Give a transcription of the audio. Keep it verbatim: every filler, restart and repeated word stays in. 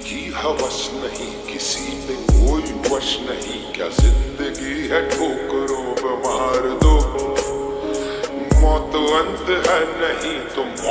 की हवस नहीं, किसी पे कोई वश नहीं। क्या जिंदगी है ठोकरों पे मार दो, मौत अंत है नहीं तो